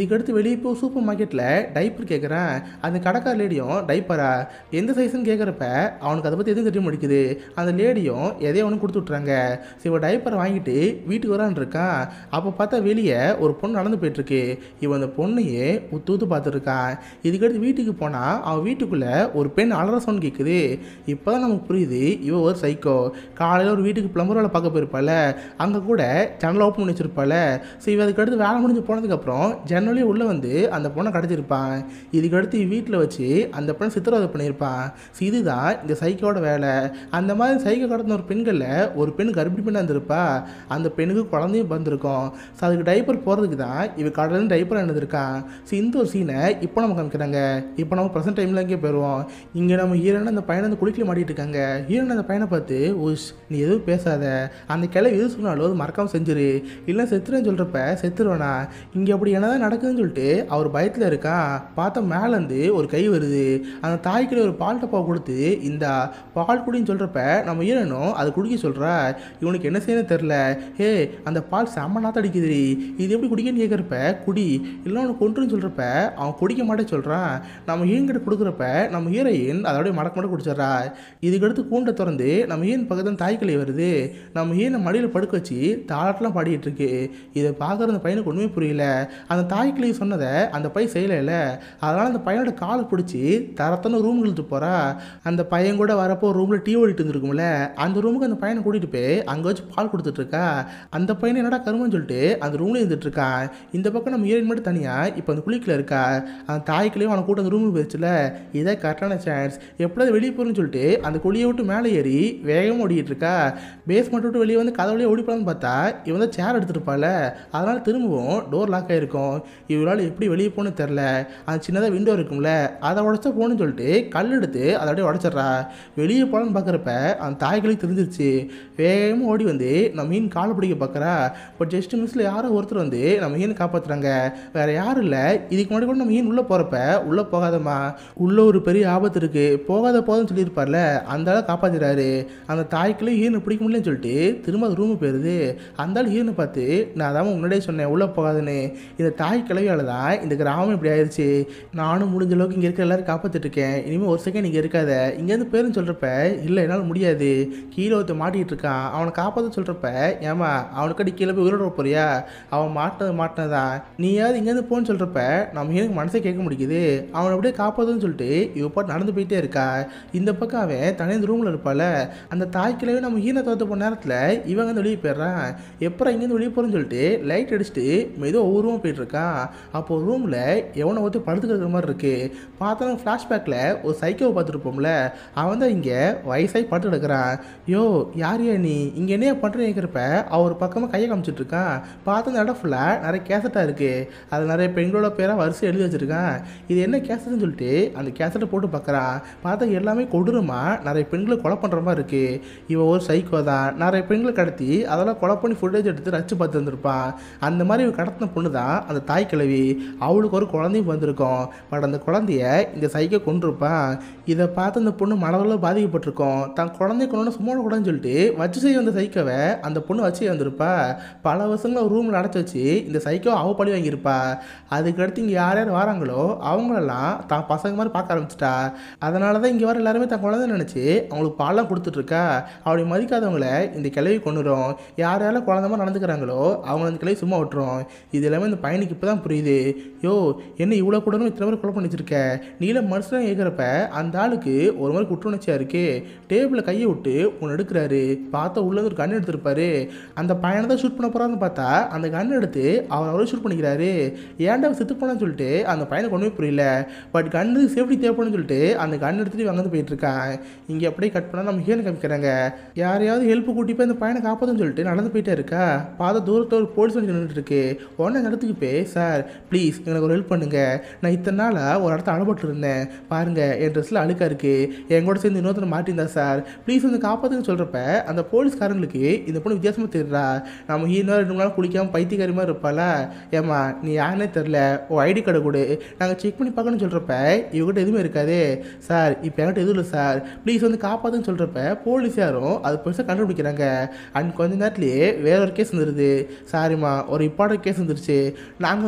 இதுக்கடுத்து வெளியே போய் சூப்பர் மார்க்கெட்டில் டைப்பர் கேட்குறேன். அந்த கடைக்கார லேடியும் டைப்பரா எந்த சைஸ்ன்னு கேட்குறப்ப அவனுக்கு அதை பற்றி எதுவும் தெரிய முடிக்குது. அந்த லேடியும் எதையோ அவனுக்கு கொடுத்து விட்றாங்க. சரி இவன் டைப்பரை வாங்கிட்டு வீட்டுக்கு வரான்னு இருக்கான். அப்போ பார்த்தா வெளியே ஒரு பொண்ணு நடந்து போயிட்டுருக்கு. இவன் அந்த பொண்ணையே உத்து ஊத்து பார்த்துருக்கான். இதுக்கடுத்து வீட்டுக்கு போனால் அவன் வீட்டுக்குள்ளே ஒரு பெண் அலற சவுண்ட் கேட்குது. இப்போ தான் நமக்கு புரியுது இவன் ஒரு சைக்கோ. காலையில் ஒரு வீட்டுக்கு பிளம்பர் வேலை பார்க்க போயிருப்பாள். அங்கே கூட ஜன்னல் ஓப்பன் பண்ணி வச்சிருப்பாள். ஸோ இவன் அதுக்கடுத்து வேலை முடிஞ்சு போனதுக்கப்புறம் ஜன்னலே உள்ளே வந்து அந்த பொண்ணை கிடச்சிருப்பான். இதுக்கடுத்து வீட்டில் வச்சு அந்த பொண்ணை சித்திரவதை பண்ணியிருப்பான். ஸோ இதுதான் இந்த சைக்கோட வேலை. அந்த மாதிரி சைக்கோ கடந்த ஒரு பெண்களில் ஒரு பெண் கர்ப்பிணி பெண்ணாக இருந்திருப்பா. அந்த பெண்ணுக்கு குழந்தையும் வந்திருக்கும். ஸோ அதுக்கு டைப்பர் போகிறதுக்கு தான் இவன் கடலில் டைப்பர் எழுதிருக்கான். ஸோ இந்த ஒரு சீனை இப்போ நம்ம காமிக்கிறாங்க. இப்போ நம்ம ப்ரெசென்ட் டைமில் இங்கே போயிடுவோம். இங்கே நம்ம ஹீரோனை அந்த பையனை அந்த குளிக்கல மாட்டிட்டு இருக்காங்க. ஹீரோனை அந்த பையனை பார்த்து உஷ் நீ எதுவும் பேசாத, அந்த கிளை எது சொன்னாலும் அது மறக்காமல் செஞ்சிரு, இல்லை செத்துருன்னு சொல்கிறப்ப செத்துருவேனா. இங்கே அப்படி என்னதான் நடக்குதுன்னு சொல்லிட்டு அவர் பயத்தில் இருக்கான். பார்த்தா மேலேருந்து ஒரு கை வருது. அந்த தாய்க்கிட்ட ஒரு பால் டப்பா கொடுத்து இந்த பால் குடின்னு சொல்கிறப்ப நம்ம ஹீரோனும் அதை குடிக்க சொல்கிறா. இவனுக்கு என்ன செய்யணும் தெரில. ஹே அந்த பால் செம்ம நாத்த அடிக்குது, இது எப்படி குடிக்கன்னு கேட்குறப்ப குடி இல்லை அவனுக்கு கொண்டுன்னு சொல்கிறப்ப அவன் குடிக்க மாட்டே சொல்கிறான். நம்ம ஹீரோங்கிட்ட கொடுக்குறப்ப நம்ம ஹீரோயின் அதோடய மடக்க மடக்க குடிச்சிட்றா. இதுக்கடுத்து கூண்டை திறந்து நம்ம ஹீரோன் பக்கத்தில் தாய்க்கிளை வருது. நம்ம ஹீரோனை மடியில் படுக்க வச்சு தாளாட்டெலாம் பாடிட்டு இருக்கு. இதை பார்க்குற அந்த பையனுக்கு ஒன்றுமே புரியல. அந்த தாய்க்கிளை சொன்னதை அந்த பையன் செய்யலை. அதனால் அந்த பையனோட காலை பிடிச்சி தரத்தான ரூம் இழுத்து போகிறா. அந்த பையன் கூட வரப்போ ரூமில் டீ ஓடிட்டு இருந்துருக்கும்ல, அந்த ரூமுக்கு அந்த பையனை கூட்டிகிட்டு போய் அங்கே வச்சு பால் கொடுத்துட்ருக்கா. அந்த பையனை என்னடா கருமன்னு சொல்லிட்டு அந்த ரூம்லேயே இருந்துட்டு இருக்கான். இந்த பக்கம் நம்ம ஹீரோயின் மட்டும் தனியாக இப்போ அந்த குளிக்கில் இருக்கா. அந்த தாய்க்கிளையும் அவனை கூட்ட அந்த ரூமுக்கு போயிடுச்சுல. இதை கரெக்டான சான்ஸ். எப்படியாவது வெளியே போகிறேன்னு சொல்லிட்டு அந்த குழியை விட்டு மேலே ஏறி வேகமாக ஓடிட்டு இருக்கா. பேஸ்மெண்ட் விட்டு வெளியே வந்து கதை வழியாக ஓடிப்பலான்னு பார்த்தா இவன் தான் சேர் எடுத்துருப்பாள். அதனால் திரும்பவும் டோர் லாக் ஆகிருக்கும். இவரால் எப்படி வெளியே போகணும்னு தெரில. அந்த சின்னதாக விண்டோ இருக்கும்ல, அதை உடச்சா போகணுன்னு சொல்லிட்டு கல் எடுத்து அதை அப்படியே உடச்சிட்றா. வெளியே போகலான்னு பார்க்குறப்ப அந்த தாய்களுக்கு தெரிஞ்சிருச்சு. வேகமாக ஓடி வந்து நம்ம மீன் காலை பிடிக்க பார்க்குறா. பட் ஜஸ்ட் மிஸ்ஸில் யாரோ ஒருத்தர் வந்து நம்ம மீன் காப்பாற்றுறாங்க. வேறு யாரும் இல்லை. இதுக்கு முன்னாடி கூட நம்ம மீன் உள்ளே போகிறப்ப உள்ளே போகாதம்மா, உள்ளே ஒரு பெரிய ஆபத்து இருக்குது, போகாத போதும்னு சொல்லியிருப்பார்ல, அந்த ஆளை காப்பாற்றிறாரு. அந்த தாய்க்குள்ளே ஈரனை பிடிக்க முடியலன்னு சொல்லிட்டு திரும்ப அது ரூமுக்கு போயிடுது. அந்த ஆள் ஈரனை பார்த்து நான் அதான் முன்னாடியே சொன்னேன் உள்ளே போகாதுன்னு. இந்த தாய் கிளவியால் தான் இந்த கிராமம் இப்படி ஆயிடுச்சு. நானும் முடிஞ்ச அளவுக்கு இங்கே இருக்கிற எல்லாரும் காப்பாற்றிட்டு இருக்கேன். இனிமேல் ஒரு செகண்ட் இங்கே இருக்காத, இங்கேருந்து பேருன்னு சொல்கிறப்ப இல்லை என்னால் முடியாது, கீழே ஒருத்த மாட்டிகிட்டு இருக்கான், அவனை காப்பாற்ற சொல்கிறப்ப ஏமா அவனுக்கு அடி கீழே போய் உயிரோட போறியா, அவன் மாட்டினது மாட்டினதான், நீயாவது இங்கேருந்து போன்னு சொல்கிறப்ப நம்ம எனக்கு மனசே கேட்க முடியுது. அவனை அப்படியே காப்பாற்றுன்னு சொல்லிட்டு இவ பாட்டு நடந்து போயிட்டே இருக்கா. இந்த பக்கம் அவன் தனியாக ரூமில் இருப்பாள். அந்த தாய்க்கிழவே நம்ம ஈன தோற்ற போன நேரத்தில் இவங்க வந்து வெளியே போயிடுறான். எப்போ இங்கேருந்து வெளியே போகிறேன்னு சொல்லிட்டு லைட் அடிச்சுட்டு மெதுவாக ஒவ்வொரு ரூமாக போயிட்டுருக்கான். அப்போது ரூமில் எவனை ஒருத்தர் படுத்துக்கிற மாதிரி இருக்குது. பார்த்தா ஃப்ளாஷ்பேக்கில் ஒரு சைக்கோவை பார்த்துருப்போம்ல, அவன் தான் இங்கே வயசாகி படுத்து எடுக்கிறான். யோ யார் யா நீ இங்கே என்ன பண்ணுறேன்னு கேட்குறப்ப அவர் பக்கமாக கையை காமிச்சிட்ருக்கான். பார்த்தா அந்த இடம் ஃபுல்லாக நிறைய கேசட்டாக இருக்குது. அது நிறைய பெண்களோட பேராக வரிசை எழுதி வச்சுருக்கான். இது என்ன கேசட்டுன்னு சொல்லிட்டு அந்த கேசட்டை போட்டு பார்க்குறான். பார்த்தா எல்லாமே கொடூரமாக நிறைய பெண்களை கொலை பண்ணுற மாதிரி இருக்குது. இவன் ஒரு சைக்கோ தான். நிறைய பெண்களை கடத்தி அதெல்லாம் கொலை பண்ணி ஃபுட்டேஜ் எடுத்து ரச்சு பார்த்து வந்திருப்பான். அந்த மாதிரி இவன் கடத்தின பொண்ணு தான் அந்த தாய் கிழவி. அவளுக்கு ஒரு குழந்தையும் வந்திருக்கும். பட் அந்த குழந்தைய இந்த சைக்கோ கொண்டிருப்பான். இதை பார்த்து அந்த பொண்ணு மனதளவில் பாதிக்கப்பட்டிருக்கும். தான் குழந்தை கொண்டு சும்மா கூடாதுன்னு சொல்லிட்டு வச்சு செய்ய வந்த சைக்கோவை அந்த பொண்ணு வச்சு வந்திருப்பா. பல வருஷங்கள் ரூமில் அடைச்சி வச்சு இந்த சைக்கோ அவ பழி வாங்கியிருப்பா. அதுக்கடுத்து இங்கே யார் யார் வராங்களோ அவங்களெல்லாம் தான் பசங்க மாதிரி பார்க்க ஆரம்பிச்சிட்டா. அதனால தான் இங்கே வர எல்லாருமே தான் குழந்தை நினச்சி அவங்களுக்கு பாலாம் கொடுத்துட்ருக்கா. அப்படி மதிக்காதவங்கள இந்த கிளவி கொண்டுரும். யார் யாரெல்லாம் குழந்த மாதிரி நடந்துக்கிறாங்களோ அவங்கள அந்த கிளவி சும்மா விட்டுரும். இது எல்லாமே இந்த பையனுக்கு இப்போ தான் புரியுது. யோ என்ன இவ்வளோ கூடணும் இத்தனை பேர் கொலை பண்ணி வச்சிருக்க, நீல மனுஷன் கேட்குறப்ப அந்த ஆளுக்கு ஒரு மாதிரி குற்றுணர்ச்சியாக இருக்கு. டேபிளில் கையை விட்டு ஒன்று எடுக்கிறாரு. பார்த்தா உள்ள ஒரு கன் எடுத்துருப்பாரு. அந்த பையனை தான் ஷூட் பண்ண போகிறான்னு பார்த்தா அந்த கன் எடுத்து அவர் அவரே ஷூட் பண்ணிக்கிறாரு. ஏன்டா செத்து போனான்னு சொல்லிட்டு அந்த பையனுக்கு ஒன்றுமே புரியல. பட் கன்னு சேஃப்டி தேவைப்படுன்னு சொல்லிட்டு அந்த கன் எடுத்துகிட்டு வந்து போயிட்டு இருக்கான். இங்கே அப்படியே கட் பண்ணால் நம்ம ஹீரோனை காமிக்கிறாங்க. யாரையாவது ஹெல்ப் கூட்டி போய் அந்த பையனை காப்பாற்றுன்னு சொல்லிட்டு நடந்து போயிட்டே இருக்கா. பார்த்தா தூரத்தில் ஒரு போலீஸ் வண்டி நின்றுட்டு இருக்கு. உடனே இடத்துக்கு போய் சார் ப்ளீஸ் எனக்கு ஒரு ஹெல்ப் பண்ணுங்க, நான் இத்தனை நாளாக ஒரு இடத்த அனுபட்டு இருந்தேன், பாருங்க என் ட்ரெஸ்ஸில் அழுக்கா இருக்கு, என் கூட சேர்ந்து இன்னொருத்தனை மாட்டியிருந்தா சார் ப்ளீஸ் வந்து காப்பாற்றுன்னு சொல்கிறப்ப அந்த போலீஸ்காரங்களுக்கு இந்த பொண்ணு வித்தியாசமாக தெரியுறா. நம்ம இன்னும் ரெண்டு மூணு நாள் குளிக்காமல் பைத்தியக்காரி மாதிரி இருப்பாளா. ஏம்மா நீ யாருன்னே தெரில, ஓ ஐடி கார்டை கொடு நாங்கள் செக் பண்ணி பார்க்கணும்னு சொல்கிறப்ப இவங்ககிட்ட எதுவுமே இருக்காது. சார் இப்போ என்கிட்ட எதுவும் இல்லை சார் ப்ளீஸ் வந்து காப்பாற்றுன்னு சொல்கிறப்ப போலீஸ் யாரும் அது பெருசாக கண்டுபிடிக்கிறாங்க. அண்ட் கொஞ்ச நேரத்துலேயே வேற ஒரு கேஸ் வந்துடுது. சாரிம்மா ஒரு இம்பார்ட்டன்ட் கேஸ் வந்துருச்சு, நாங்கள்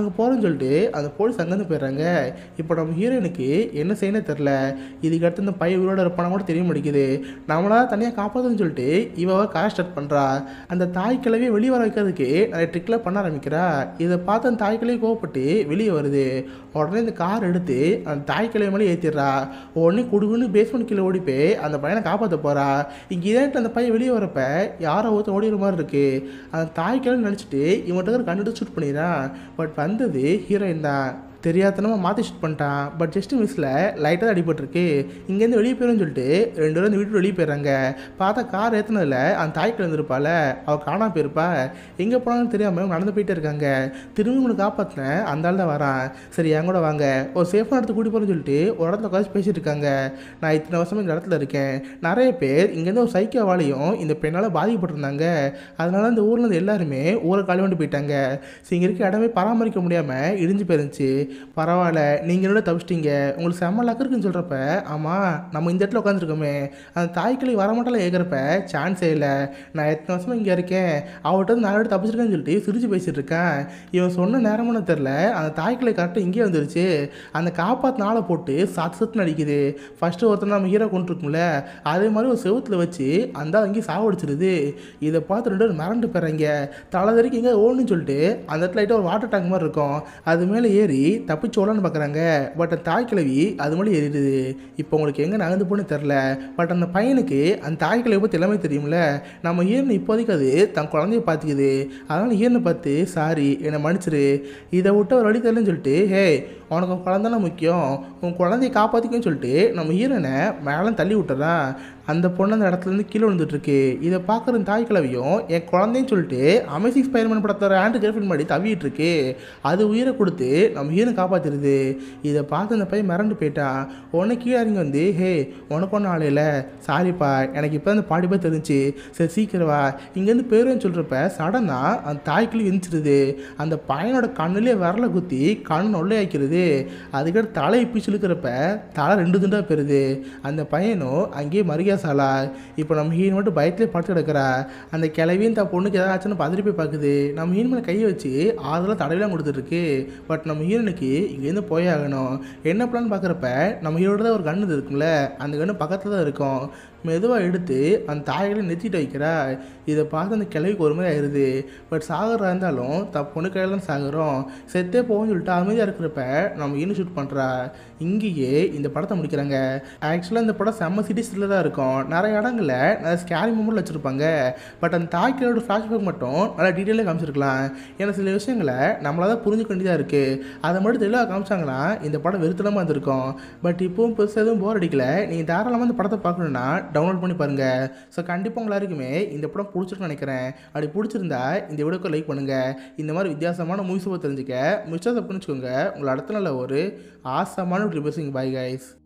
அங்கே போகிறேன்னு சொல்லிட்டு அந்த போலீஸ் அங்கேருந்து போயிடுறாங்க. இப்போ நம்ம ஹீரோயினுக்கு என்ன செய்யணும் தெரில. இதுக்கு அடுத்து இந்த பையன் உயிரோட இருப்பான கூட தெரிய மாட்டேங்குது. நம்மளா தனியாக காப்பாற்றுன்னு சொல்லிட்டு இவ கார் ஸ்டார்ட் பண்ணுறா. அந்த தாய் கிழவியை வெளியே வர வைக்கிறதுக்கு நிறைய ட்ரிக்லாம் பண்ண ஆரம்பிக்கிறா. இதை பார்த்து அந்த தாய் கிழவி கோவப்பட்டு வெளியே வருது. உடனே இந்த கார் எடுத்து அந்த தாய் கிழவி மேலே ஏற்றிடுறா. உடனே குடுகுன்னு பேஸ்மெண்ட் கீழே ஓடி போய் அந்த பையனை காப்பாற்ற போகிறா. இங்கே இதேட்டு அந்த பையன் வெளியே வரப்ப யாரோ ஒருத்தர் ஓடிற மாதிரி இருக்கு. அந்த தாய் கிழவி நினச்சிட்டு இவன்கிட்ட கண்டுட்டு ஷூட் பண்ணிடுறான். பட் வந்தது ஹீரோயின் தான். தெரியாதனமாக மாற்றி ஷூட் பண்ணிட்டான். பட் ஜஸ்ட் மிஸ்ஸில் லைட்டாக தான் அடிபட்டிருக்கு. இங்கேருந்து வெளியே போயிடும்னு சொல்லிட்டு ரெண்டு பேரும் இந்த வீட்டு வெளியே போயிடுறாங்க. பார்த்தா கார் ஏற்றினதில் அந்த தாய்க்கு இருந்திருப்பாள். அவள் காணாமல் போயிருப்பா. எங்கே போனாலும் தெரியாமல் நடந்து போயிட்டே இருக்காங்க. திரும்பி உங்களை காப்பாற்றினேன் அந்த ஆள் தான் வரான். சரி என் கூட வாங்க, ஒரு சேஃபான இடத்துக்கு கூட்டி போகிறேன்னு சொல்லிட்டு ஒரு இடத்துல உட்காந்து பேசிகிட்டு இருக்காங்க. நான் இத்தனை வருஷமாக இந்த இடத்துல இருக்கேன். நிறைய பேர் இங்கேருந்து ஒரு சைக்கோவாலையும் இந்த பெண்ணால் பாதிக்கப்பட்டிருந்தாங்க. அதனால இந்த ஊரில் இருந்து எல்லாருமே ஊரை காலி கொண்டு போயிட்டாங்க. ஸோ இங்கே இருக்க இடமே பராமரிக்க முடியாமல் இடிஞ்சு போயிருந்துச்சு. பரவாயில்ல, நீங்கள் என்னோட தப்பிச்சிட்டிங்க, உங்களுக்கு செம்ம லக்கு இருக்குன்னு சொல்கிறப்ப, ஆமாம் நம்ம இந்த இடத்துல உட்காந்துருக்கோமே, அந்த தாய்க்கிளி வரமாட்டெல்லாம் ஏற்கிறப்ப சான்ஸே இல்லை. நான் எத்தனை வருஷமாக இங்கே இருக்கேன், அவர்கிட்ட வந்து நான் தப்பிச்சிருக்கேன்னு சொல்லிட்டு சிரிச்சு பேசிகிட்டு இருக்கேன். இவன் சொன்ன நேரமான தெரில, அந்த தாய்க்கிளி கரெக்டாக இங்கே வந்துருச்சு. அந்த காப்பாற்று நாளை போட்டு சத்து சத்துன்னு அடிக்குது. ஃபஸ்ட்டு ஒருத்தர் நம்ம ஹீரோ கொண்டு இருக்கும்ல, அதே மாதிரி ஒரு செவத்தில் வச்சு அந்த அங்கேயும் சாவடிச்சிருது. இதை பார்த்து ரெண்டு பேரும் மிரண்டு போகிறாங்க. தலை வரைக்கும் எங்கே ஓடணும்னு சொல்லிட்டு அந்த இடத்துல லைட்டாக ஒரு வாட்டர் டேங்க் மாதிரி இருக்கும், அது மேலே ஏறி தப்பிச்சு ஓடலான்னு பார்க்குறாங்க. பட் அந்த தாய் கிழவி அது மாதிரி ஏறிடுது. இப்போ உங்களுக்கு எங்கே நகர்ந்து போன்னு தெரில. பட் அந்த பையனுக்கு அந்த தாய் கிழவி பற்றி எல்லாமே தெரியும்ல. நம்ம ஈரனை இப்போதைக்கு அது தன் குழந்தைய பார்த்துக்குது. அதனால் ஈரனை பார்த்து சாரி என்னை மன்னிச்சிரு, இதை விட்டு ஒரு வழி தெரியலன்னு சொல்லிட்டு, ஹே உனக்கு உன் குழந்தைனா முக்கியம், உன் குழந்தைய காப்பாற்றிக்குன்னு சொல்லிட்டு நம்ம ஈரனை மேலே தள்ளி விட்டுறான். அந்த பொண்ணு அந்த இடத்துலேருந்து கீழே விழுந்துட்டுருக்கு. இதை பார்க்குற தாய் கிழவியும் என் குழந்தைன்னு சொல்லிட்டு அமேசிங் ஸ்பைடர்மேன் படத்தோட ஆண்டு கேர்ஃபின் மாதிரி தவிட்டு இருக்கு. அது உயிரை கொடுத்து நம்ம ஹீரோ காப்பாற்றிடுது. இதை பார்த்து அந்த பையன் மிரண்டு போயிட்டான். உடனே கீழே இறங்கி வந்து, ஹே உனக்கு ஒன்றும் ஆளையில, சாரிப்பா எனக்கு இப்போ அந்த பாடி போய் தெரிஞ்சு, சரி சீக்கிரவா இங்கேருந்து போயிடுவேன்னு சொல்கிறப்ப சடனாக அந்த தாய்க்கிளி எந்திரிச்சிருது. அந்த பையனோட கண்ணுலேயே விரலை குத்தி கண் நொல்லையாக்கிறது. அதுக்கடுத்து தலையை பிச்சு இழுக்கிறப்ப தலை ரெண்டு துண்டாக போயிருது. அந்த பையனும் அங்கேயே மருகா சாலா. இப்போ நம்ம ஹீரோ மட்டும் பயத்திலே படுத்து கிடக்கிறா. அந்த கிளவியும் தான் பொண்ணுக்கு ஏதாவது ஆச்சுன்னு பதறி போய் பார்க்குது. நம்ம ஹீரோ மேலே கையை வச்சு அதெல்லாம் தடவைலாம் கொடுத்துருக்கு. பட் நம்ம ஹீரோனுக்கு இங்கேருந்து போயே ஆகணும். என்ன பிளான் பார்க்குறப்ப நம்ம ஹீரோட தான் ஒரு கன்று இருக்கும்ல, அந்த கன்று பக்கத்தில் தான் இருக்கும். மெதுவாக எடுத்து அந்த தாய்களை நெத்திட்டு வைக்கிறா. இதை பார்த்து அந்த கிழவிக்கு ஒரு மாதிரி ஆயிடுது. பட் சாகரா இருந்தாலும் தப்பு பொண்ணு கையில் தான் சாகுறோம், செத்தே போகணும்னு சொல்லிட்டு அமைதியாக இருக்கிறப்ப நம்ம இன்னும் ஷூட் பண்ணுறா. இங்கேயே இந்த படத்தை முடிக்கிறாங்க. ஆக்சுவலாக இந்த படம் செம்ம சிட்டிஸில் தான் இருக்கும். நிறைய இடங்களில் நிறைய ஸ்கேரி மூமெண்ட் வச்சுருப்பாங்க. பட் அந்த தாய்க்கிழோட ஃப்ளாஷ்பேக் மட்டும் நல்லா டீட்டெயிலாக காமிச்சிருக்கலாம். ஏன்னா சில விஷயங்களை நம்மளால் தான் புரிஞ்சுக்க வேண்டியதாக இருக்குது. அதை மட்டும் தெளிவாக காமிச்சாங்கன்னா இந்த படம் வெறுத்தலமாக இருந்திருக்கும். பட் இப்போவும் பெருசாக எதுவும் போர் அடிக்கல. நீங்கள் தாராளமாக இந்த படத்தை பார்க்கணுன்னா டவுன்லோட் பண்ணி பாருங்கள். ஸோ கண்டிப்பாக உங்கள் எல்லாருக்குமே இந்த படம் பிடிச்சிருக்குன்னு நினைக்கிறேன். அப்படி பிடிச்சிருந்தா இந்த வீடியோக்கு லைக் பண்ணுங்கள். இந்த மாதிரி வித்தியாசமான மூவிஸை தெரிஞ்சுக்க மிச்சத்தை பண்ணிச்சுக்கோங்க. உங்களை அடுத்த நாள் ஒரு ஆசமான ட்ரிபஸிங். Bye guys.